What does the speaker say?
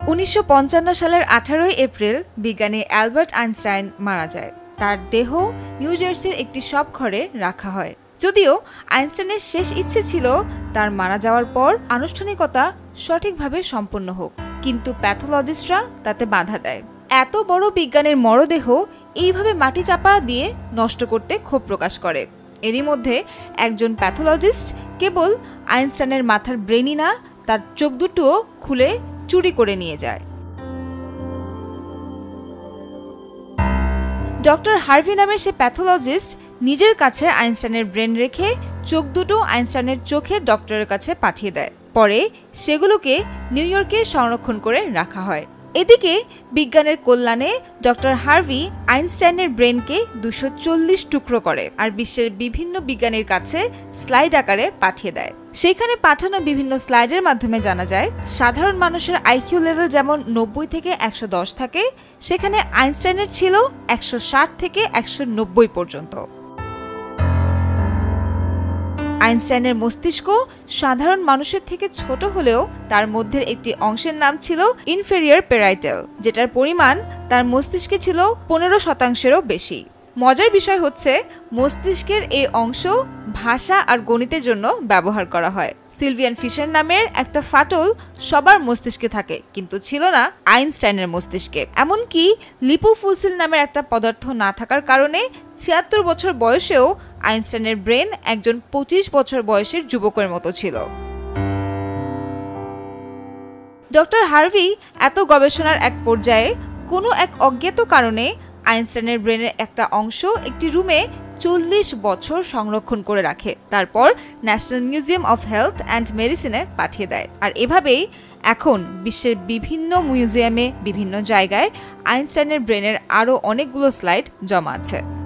1955 সালের 18 এপ্রিল বিজ্ঞানী Albert Einstein মারা যায়। তার দেহ নিউ জার্সির একটি শপ ঘরে রাখা হয়। যদিও আইনস্টাইনের শেষ ইচ্ছে ছিল তার মারা যাওয়ার পর আনুষ্ঠানিকতা সঠিকভাবে সম্পন্ন হোক, কিন্তু প্যাথোলজিস্টরা তাতে বাধা দেয়। এত বড় বিজ্ঞানের মরদেহ এইভাবে মাটি চাপা দিয়ে নষ্ট করতে ক্ষোভ প্রকাশ করে। এরই মধ্যে একজন প্যাথোলজিস্ট কেবল আইনস্টাইনের মাথার ব্রেনই না, তার চোখ দুটোও খুলে চুরি করে নিয়ে যায়। ডক্টর হার্ভি নামের সে প্যাথোলজিস্ট নিজের কাছে আইনস্টাইনের ব্রেন রেখে চোখ দুটো আইনস্টাইনের চোখে ডক্টরের কাছে পাঠিয়ে দেয়। পরে সেগুলোকে নিউ ইয়র্কে সংরক্ষণ করে রাখা হয়। এদিকে বিজ্ঞানের কল্যাণে ডক্টর হার্ভি আইনস্টাইনের ব্রেনকে 240 টুকরো করে আর বিশ্বের বিভিন্ন বিজ্ঞানীর কাছে স্লাইড আকারে পাঠিয়ে দেয়। সেখানে পাঠানো বিভিন্ন স্লাইডের মাধ্যমে জানা যায় সাধারণ মানুষের আইকিউ লেভেল যেমন 90 থেকে 110 থাকে, সেখানে আইনস্টাইনের ছিল 160 থেকে 190 পর্যন্ত। আইনস্টাইনের মস্তিষ্ক সাধারণ মানুষের থেকে ছোট হলেও তার মধ্যে একটি অংশের নাম ছিল ইনফেরিয়র প্যারাইটাল, যেটার পরিমাণ তার মস্তিষ্কে ছিল 15%-এরও বেশি। মজার বিষয় হচ্ছে মস্তিষ্কের এই অংশ ভাষা আর গণিতের জন্য ব্যবহার করা হয়। সিলভিয়ান ফিশার নামের একটা ফাটল সবার মস্তিষ্কে থাকে, কিন্তু ছিল না আইনস্টাইনের মস্তিষ্কে। এমনকি লিপোফুলসিল নামের একটা পদার্থ না থাকার কারণে 76 বছর বয়সেও আইনস্টাইনের ব্রেন একজন 25 বছর বয়সের যুবকের মতো ছিল। ডক্টর হার্ভি এত গবেষণার এক পর্যায়ে কোনো এক অজ্ঞাত কারণে আইনস্টাইনের ব্রেনের একটা অংশ একটি রুমে 40 বছর সংরক্ষণ করে রাখে, তারপর national museum of health and মেডিসিনে পাঠিয়ে দেয়। আর এভাবেই এখন বিশ্বের বিভিন্ন মিউজিয়ামে বিভিন্ন জায়গায় আইনস্টাইনের ব্রেনের আরও অনেকগুলো স্লাইড জমা আছে।